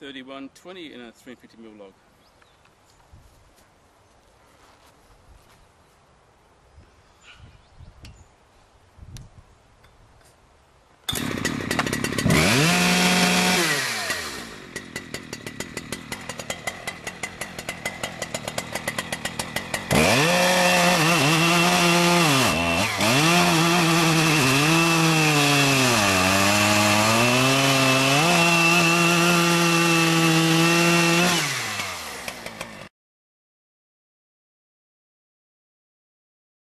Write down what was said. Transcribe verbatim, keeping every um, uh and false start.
thirty-one twenty in a three fifty mil log.